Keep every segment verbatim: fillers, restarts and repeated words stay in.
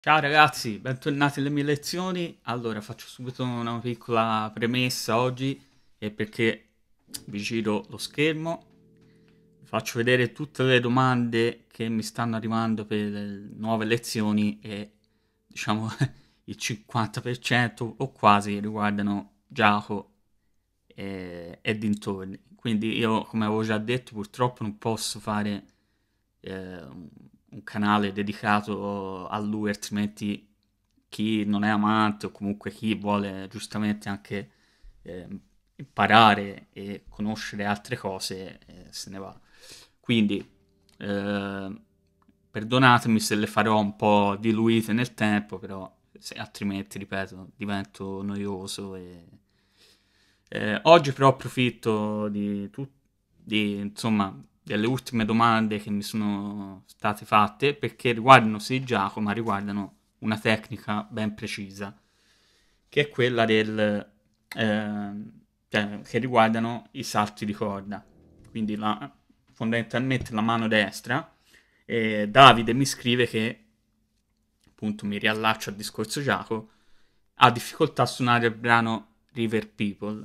Ciao ragazzi, bentornati alle mie lezioni. Allora, faccio subito una piccola premessa oggi, è perché vi giro lo schermo, vi faccio vedere tutte le domande che mi stanno arrivando per le nuove lezioni e diciamo il cinquanta per cento o quasi riguardano Giacomo e, e dintorni. Quindi io, come avevo già detto, purtroppo non posso fare eh, un un canale dedicato a lui, altrimenti chi non è amante o comunque chi vuole giustamente anche eh, imparare e conoscere altre cose eh, se ne va. Quindi eh, perdonatemi se le farò un po' diluite nel tempo, però se, altrimenti, ripeto, divento noioso e eh, oggi però approfitto di, tut- di, insomma, delle ultime domande che mi sono state fatte perché riguardano sì Giacomo, ma riguardano una tecnica ben precisa, che è quella del, ehm, cioè, che riguardano i salti di corda. Quindi la- fondamentalmente la mano destra. E Davide mi scrive che, appunto, mi riallaccio al discorso Giacomo, ha difficoltà a suonare il brano River People.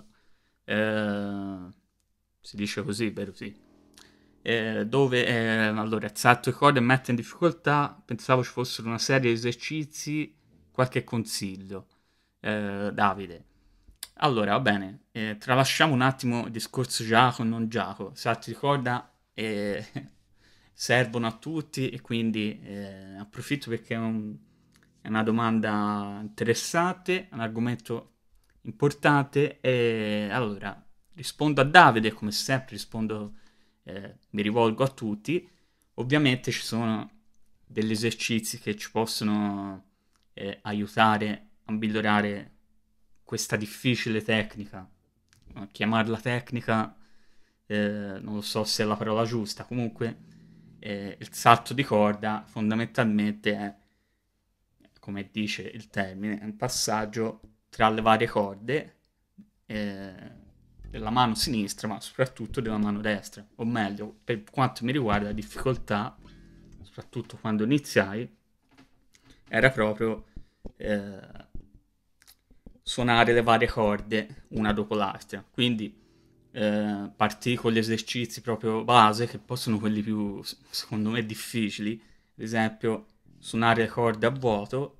Eh, si dice così, vero? Sì. Eh, dove eh, allora il salto di corda mette in difficoltà. Pensavo ci fossero una serie di esercizi, qualche consiglio. Eh, Davide. Allora, va bene, eh, tralasciamo un attimo il discorso Giacomo e non Giacomo. Salti di corda eh, servono a tutti e quindi eh, approfitto perché è, un- è una domanda interessante, un argomento importante e allora rispondo a Davide, come sempre rispondo, eh, mi rivolgo a tutti. Ovviamente ci sono degli esercizi che ci possono eh, aiutare a migliorare questa difficile tecnica. Eh, Chiamarla tecnica, eh, non lo so se è la parola giusta, comunque eh, il salto di corda fondamentalmente è, come dice il termine, è un passaggio tra le varie corde eh, della mano sinistra, ma soprattutto della mano destra. O meglio, per quanto mi riguarda, la difficoltà, soprattutto quando iniziai, era proprio eh, suonare le varie corde una dopo l'altra. Quindi eh, partì con gli esercizi proprio base, che poi sono quelli più, secondo me, difficili. Ad esempio, suonare le corde a vuoto,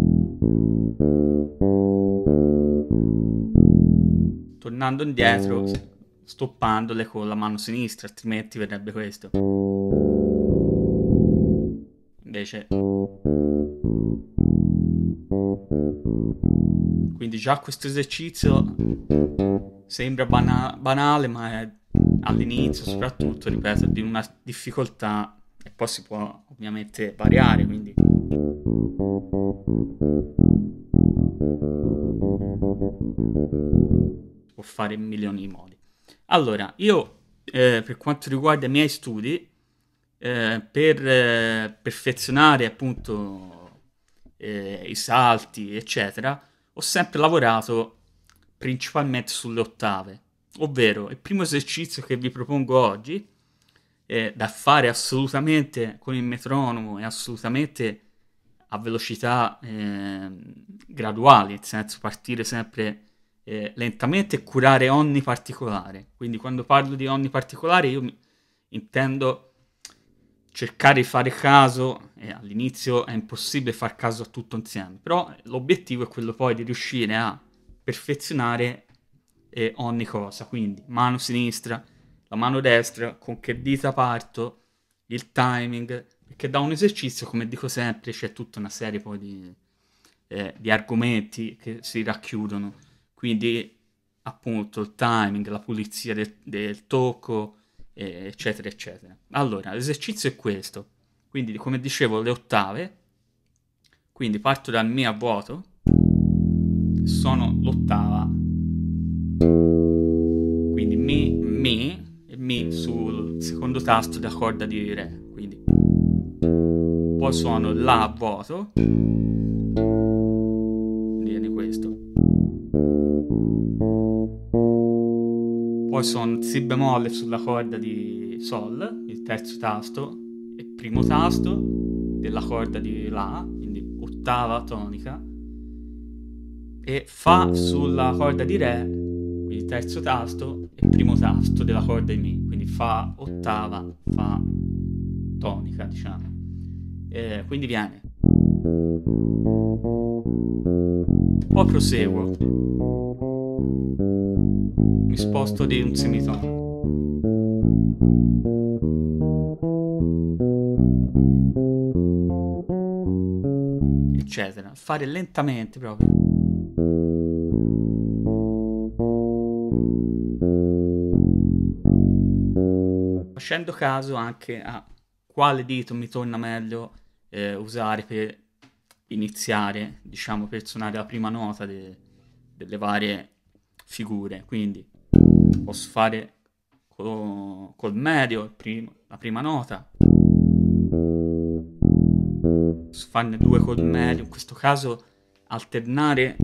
tornando indietro, stoppandole con la mano sinistra, altrimenti verrebbe questo. Invece, quindi già questo esercizio sembra bana- banale, ma è all'inizio soprattutto, ripeto, di una difficoltà e poi si può ovviamente variare, quindi si può fare in milioni di modi. Allora, io eh, per quanto riguarda i miei studi, eh, per eh, perfezionare appunto eh, i salti, eccetera, ho sempre lavorato principalmente sulle ottave, ovvero il primo esercizio che vi propongo oggi è da fare assolutamente con il metronomo e assolutamente a velocità eh, graduali, nel senso partire sempre eh, lentamente e curare ogni particolare. Quindi quando parlo di ogni particolare io mi- intendo cercare di fare caso, e all'inizio è impossibile far caso a tutto insieme, però l'obiettivo è quello poi di riuscire a perfezionare eh, ogni cosa, quindi mano sinistra, la mano destra, con che dita parto, il timing, perché da un esercizio, come dico sempre, c'è tutta una serie poi di, eh, di argomenti che si racchiudono, quindi appunto il timing, la pulizia del, del tocco, eh, eccetera, eccetera. Allora, l'esercizio è questo, quindi come dicevo le ottave, quindi parto dal Mi a vuoto, sono l'ottava, quindi Mi, Mi, e Mi sul secondo tasto della corda di Re, quindi poi suono La a vuoto, quindi viene questo, poi suono Si bemolle sulla corda di Sol, il terzo tasto, e primo tasto della corda di La, quindi ottava, ottava tonica, e Fa sulla corda di Re, quindi terzo tasto e primo tasto della corda di Mi, quindi Fa ottava, Fa tonica, diciamo. E quindi viene. Poi proseguo, mi sposto di un semitono, eccetera. Fare lentamente proprio. Facendo caso anche a quale dito mi torna meglio eh, usare per iniziare, diciamo, per suonare la prima nota de- delle varie figure. Quindi posso fare col, col medio il primo- la prima nota, posso farne due col medio, in questo caso alternare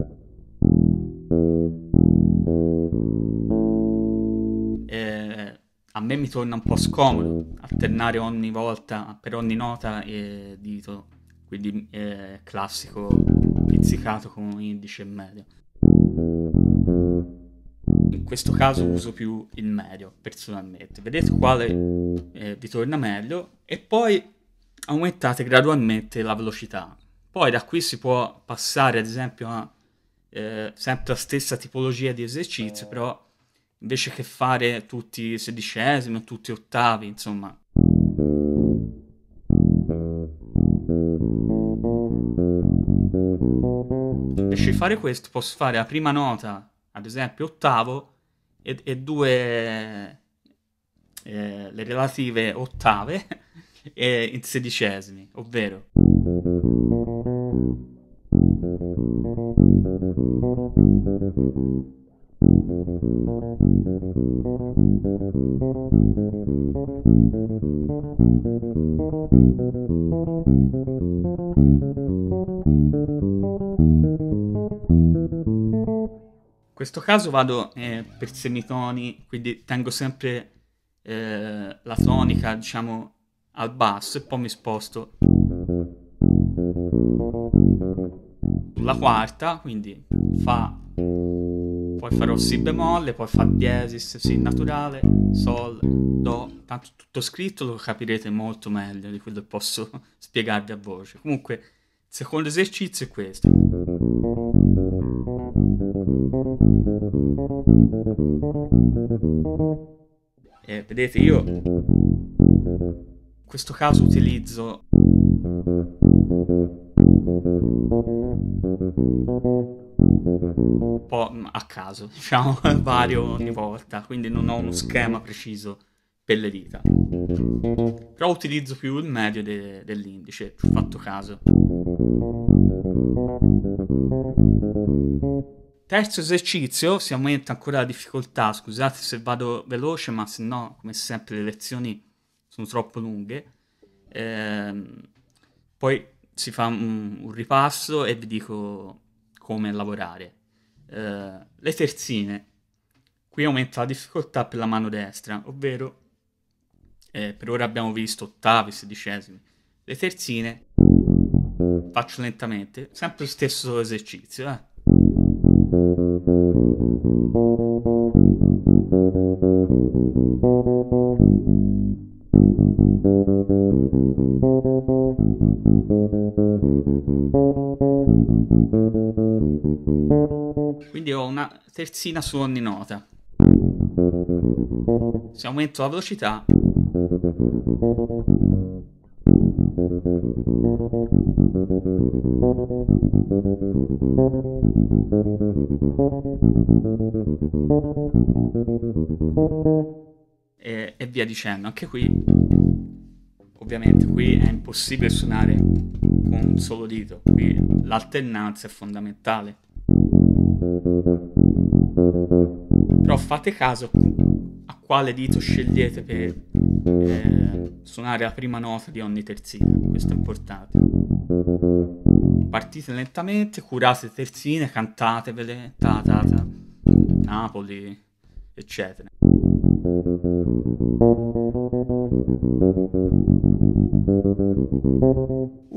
eh, a me mi torna un po' scomodo alternare ogni volta per ogni nota e dito, quindi eh, classico pizzicato con indice e medio. In questo caso uso più il medio personalmente. Vedete quale eh, vi torna meglio, e poi aumentate gradualmente la velocità. Poi da qui si può passare ad esempio a eh, sempre la stessa tipologia di esercizio, però invece che fare tutti sedicesimi o tutti ottavi, insomma. Invece di fare questo posso fare la prima nota, ad esempio ottavo, e, e due eh, le relative ottave e in sedicesimi, ovvero in questo caso vado eh, per semitoni, quindi tengo sempre eh, la tonica, diciamo, al basso, e poi mi sposto sulla quarta, quindi Fa, poi farò Si bemolle, poi Fa diesis, Si naturale, Sol, Do, tanto tutto scritto lo capirete molto meglio di quello che posso spiegarvi a voce. Comunque, il secondo esercizio è questo. Eh, vedete, io in questo caso utilizzo un po' a caso, diciamo, vario ogni volta, quindi non ho uno schema preciso per le dita, però utilizzo più il medio de- dell'indice, ci ho fatto caso. Terzo esercizio, si aumenta ancora la difficoltà, scusate se vado veloce, ma se no, come sempre, le lezioni sono troppo lunghe. Ehm, poi si fa un, un ripasso e vi dico come lavorare. Eh, le terzine, qui aumenta la difficoltà per la mano destra, ovvero eh, per ora abbiamo visto ottavi, sedicesimi. Le terzine faccio lentamente, sempre lo stesso esercizio, eh. Quindi ho una terzina su ogni nota. Se aumento la velocità e, e via dicendo. Anche qui, ovviamente, qui è impossibile suonare con un solo dito, qui l'alternanza è fondamentale. Però fate caso a quale dito scegliete per eh, suonare la prima nota di ogni terzina, questo è importante. Partite lentamente, curate le terzine, cantatevele, ta ta ta, Napoli, eccetera.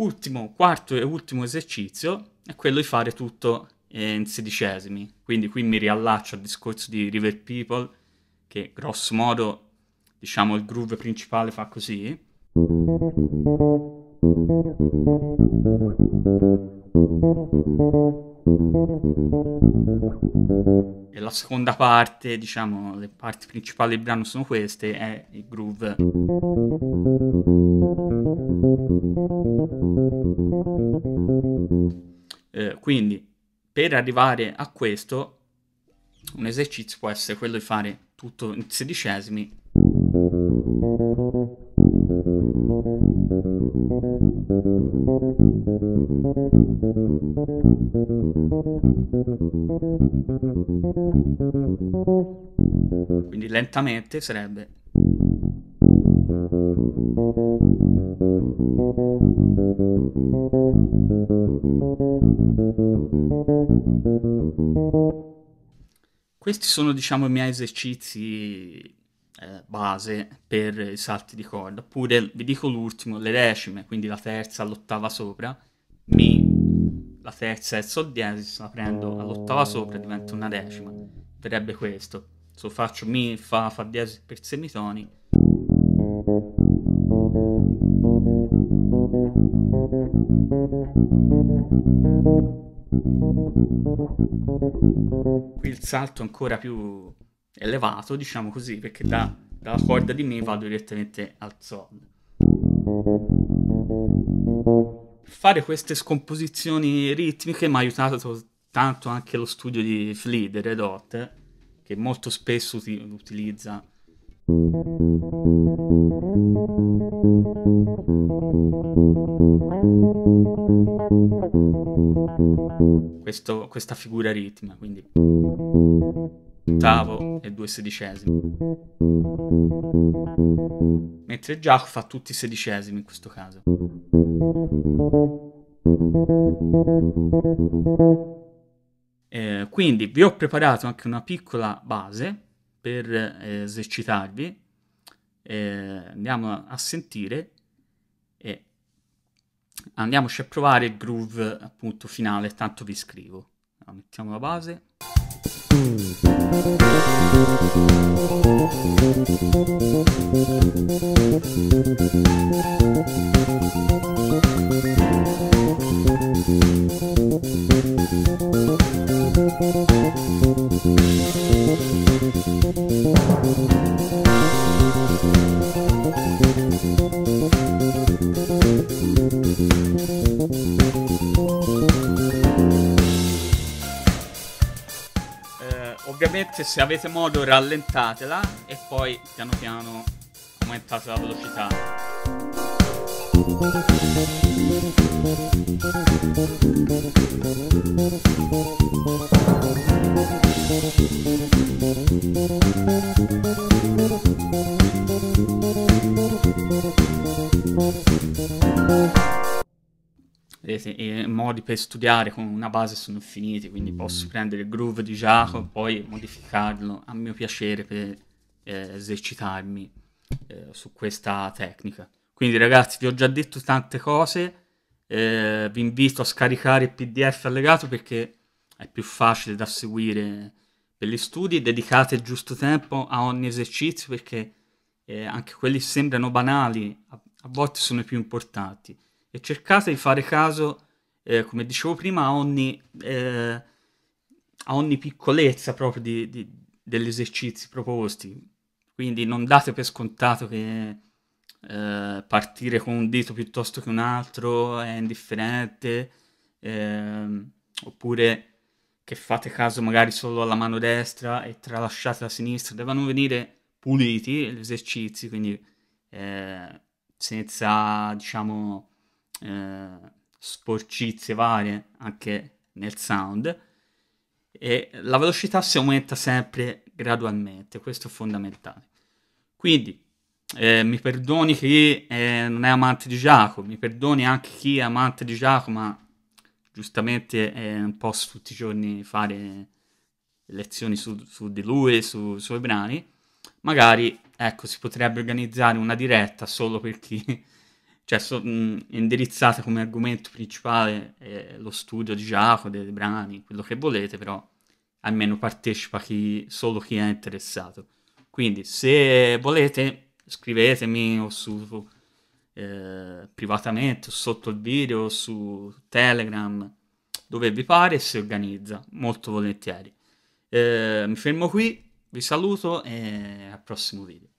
ultimo, quarto e ultimo esercizio è quello di fare tutto eh, in sedicesimi. Quindi qui mi riallaccio al discorso di River People, che grosso modo, diciamo, il groove principale fa così. E la seconda parte, diciamo, le parti principali del brano sono queste, è il groove. Eh, quindi, per arrivare a questo, un esercizio può essere quello di fare tutto in sedicesimi. Quindi lentamente sarebbe. Questi sono, diciamo, i miei esercizi eh, base per i salti di corda. Oppure vi dico l'ultimo, le decime, quindi la terza all'ottava sopra, Mi, la terza e il Sol diesis, la prendo all'ottava sopra, diventa una decima. Verrebbe questo. Se faccio Mi, Fa, Fa diesis per semitoni. Qui il salto è ancora più elevato, diciamo così, perché da, dalla corda di Mi vado direttamente al Sol. Fare queste scomposizioni ritmiche mi ha aiutato tanto anche lo studio di Flea, Red Hot, che molto spesso uti- utilizza questo, questa figura ritmica, quindi ottavo e due sedicesimi, mentre Giacomo fa tutti i sedicesimi in questo caso. Eh, quindi vi ho preparato anche una piccola base per eh, esercitarvi. Eh, andiamo a sentire e andiamoci a provare il groove appunto finale, tanto vi scrivo. Allora, mettiamo la base. Eh, ovviamente se avete modo rallentatela e poi piano piano aumentate la velocità. Vedete, i modi per studiare con una base sono infiniti, quindi posso prendere il groove di Jaco e poi modificarlo a mio piacere per eh, esercitarmi eh, su questa tecnica. Quindi ragazzi, vi ho già detto tante cose, eh, vi invito a scaricare il P D F allegato perché è più facile da seguire per gli studi, dedicate il giusto tempo a ogni esercizio perché eh, anche quelli sembrano banali, a, a volte sono i più importanti. E cercate di fare caso, eh, come dicevo prima, a ogni, eh, a ogni piccolezza proprio di, di, degli esercizi proposti. Quindi non date per scontato che eh, partire con un dito piuttosto che un altro è indifferente, ehm, oppure che fate caso magari solo alla mano destra e tralasciate la sinistra. Devono venire puliti gli esercizi, quindi eh, senza, diciamo, eh, sporcizie varie anche nel sound, e la velocità si aumenta sempre gradualmente, questo è fondamentale. Quindi eh, mi perdoni chi eh, non è amante di Giacomo, mi perdoni anche chi è amante di Giacomo, ma giustamente eh, non posso tutti i giorni fare lezioni su, su di lui, su, sui brani. Magari, ecco, si potrebbe organizzare una diretta solo per chi cioè so- mh, indirizzate come argomento principale eh, lo studio di Giacomo, dei brani, quello che volete, però almeno partecipa chi, solo chi è interessato. Quindi se volete scrivetemi o su eh, privatamente o sotto il video o su Telegram, dove vi pare, e si organizza molto volentieri. Eh, mi fermo qui, vi saluto e al prossimo video.